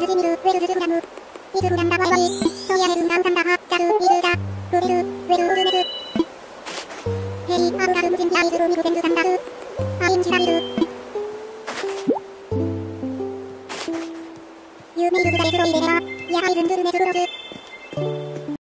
ズジミル、ウェルズズフラム。イズフランダワイワイ。ソイヤレルンダウサンダハ、ジャル、イズージャ。クリル、ウェルウルメズ。ヘイ、アウラルムジンピアイズルミフセンズサンダル。アインシラビル。ユーメイルズダイズロイレレラ。ヤハイズンズルメズルロズ。